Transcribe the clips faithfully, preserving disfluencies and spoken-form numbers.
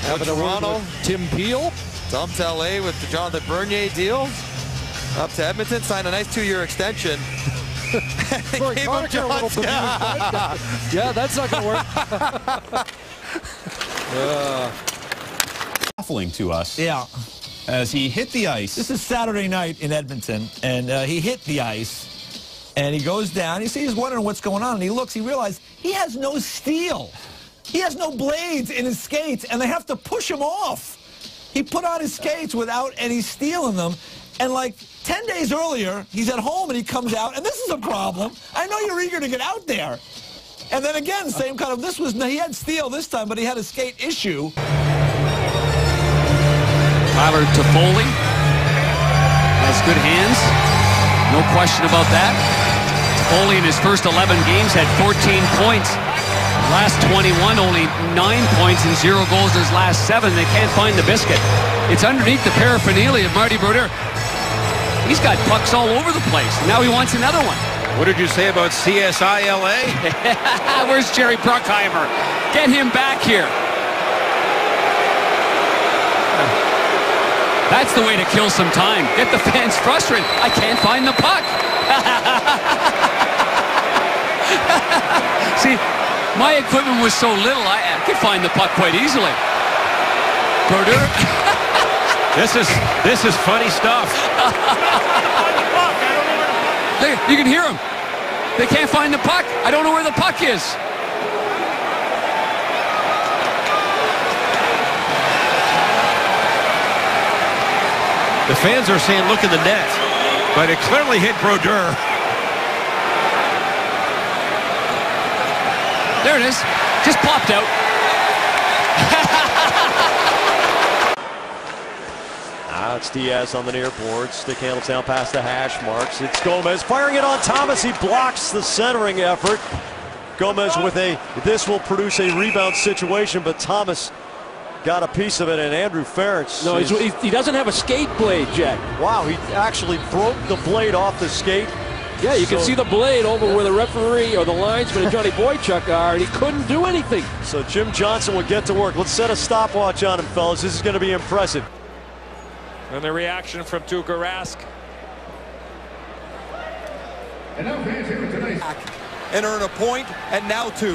With Toronto, Tim Peel. dumped to L A with the Jonathan Bernier deal. Up to Edmonton, signed a nice two-year extension. Gave him Johnson. Yeah, that's not going to work. uh. Baffling to us. Yeah. As he hit the ice. This is Saturday night in Edmonton, and uh, he hit the ice, and he goes down. You see, he's wondering what's going on, and he looks, he realizes he has no steel. He has no blades in his skates, and they have to push him off. He put on his skates without any steel in them, and like ten days earlier, he's at home, and he comes out, and this is a problem. I know you're eager to get out there. And then again, same kind of, this was, he had steel this time, but he had a skate issue. Tyler Toffoli has good hands, no question about that. Toffoli in his first eleven games had fourteen points. Last twenty-one, only nine points and zero goals in his last seven. They can't find the biscuit. It's underneath the paraphernalia of Marty Brodeur. He's got pucks all over the place. Now he wants another one. What did you say about C S I L A? Where's Jerry Bruckheimer? Get him back here. That's the way to kill some time. Get the fans frustrated. I can't find the puck. See, my equipment was so little, I, I could find the puck quite easily. Brodeur. This is this is funny stuff. There, you can hear them. They can't find the puck. I don't know where the puck is. The fans are saying, look in the net, but it clearly hit Brodeur. There it is. Just popped out. Now it's Diaz on the near board. Stick handles down past the hash marks. It's Gomez firing it on Thomas. He blocks the centering effort. Gomez with a, this will produce a rebound situation, but Thomas got a piece of it, and Andrew Ferentz. No, he's, he doesn't have a skate blade, Jack. Wow, he actually broke the blade off the skate. Yeah, you so, can see the blade over where the referee or the linesman and Johnny Boychuk are, and he couldn't do anything. So Jim Johnson will get to work. Let's set a stopwatch on him, fellas. This is going to be impressive. And the reaction from Tuukka Rask. And now fans here tonight. And earn a point, and now two.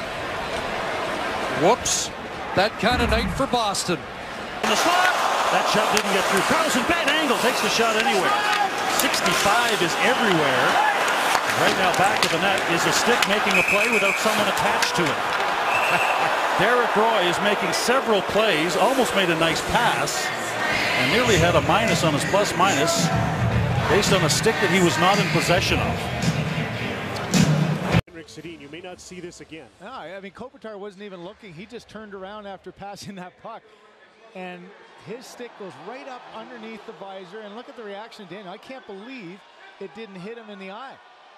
Whoops. That kind of night for Boston. In the slot. That shot didn't get through. Carlson, bad angle, takes the shot anyway. sixty-five is everywhere. Right now, back of the net is a stick making a play without someone attached to it. Derek Roy is making several plays, almost made a nice pass, and nearly had a minus on his plus minus based on a stick that he was not in possession of. You may not see this again. No, I mean, Kopitar wasn't even looking. He just turned around after passing that puck, and his stick goes right up underneath the visor. And look at the reaction, Daniel. I can't believe it didn't hit him in the eye.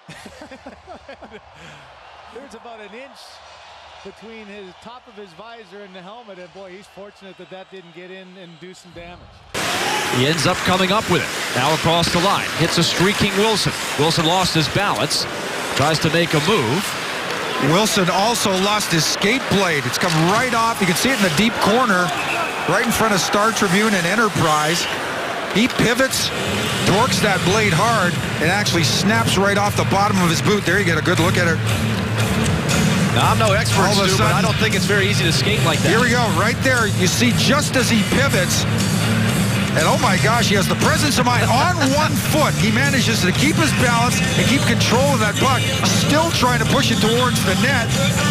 There's about an inch between his top of his visor and the helmet, and boy, he's fortunate that that didn't get in and do some damage. He ends up coming up with it. Now across the line. Hits a streaking Wilson. Wilson lost his balance. Tries to make a move. Wilson also lost his skate blade. It's come right off. You can see it in the deep corner, right in front of Star Tribune and Enterprise. He pivots, torques that blade hard, and actually snaps right off the bottom of his boot. There you get a good look at it. Now, I'm no expert, Stu, sudden, but I don't think it's very easy to skate like that. Here we go, right there. You see just as he pivots, and oh my gosh, he has the presence of mind on one foot. He manages to keep his balance and keep control of that puck, still trying to push it towards the net.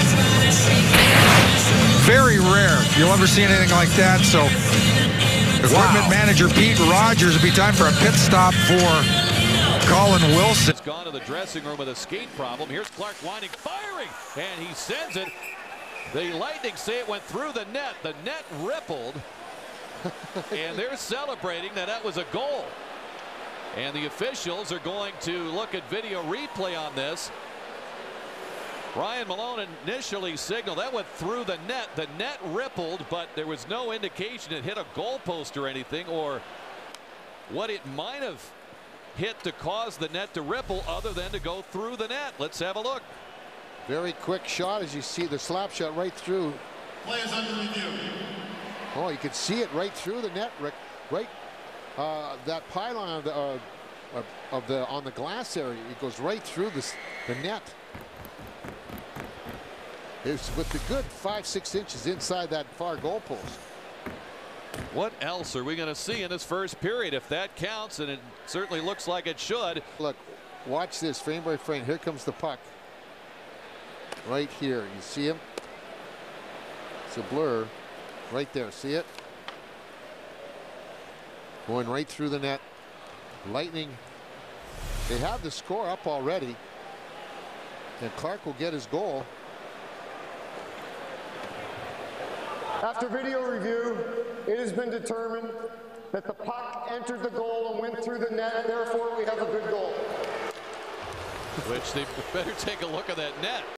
Very rare. You'll ever see anything like that. So, equipment wow. manager Pete Rogers, it'll be time for a pit stop for Colin Wilson. It's gone to the dressing room with a skate problem. Here's Clark Winding firing, and he sends it. The Lightning say it went through the net. The net rippled. And they're celebrating that that was a goal. And the officials are going to look at video replay on this. Ryan Malone initially signaled that went through the net. The net rippled, but there was no indication it hit a goalpost or anything, or what it might have hit to cause the net to ripple other than to go through the net. Let's have a look. Very quick shot, as you see the slap shot right through. Players under review. Oh, you could see it right through the net, Rick. Right, uh, that pylon of the, uh, of the on the glass area. It goes right through this the net. It's with the good five, six inches inside that far goal post. What else are we going to see in this first period? If that counts, and it certainly looks like it should. Look, watch this frame by frame. Here comes the puck. Right here. You see him? It's a blur. Right there. See it? Going right through the net. Lightning. They have the score up already. And Clark will get his goal. After video review, it has been determined that the puck entered the goal and went through the net. Therefore, we have a good goal. Which they better take a look at that net.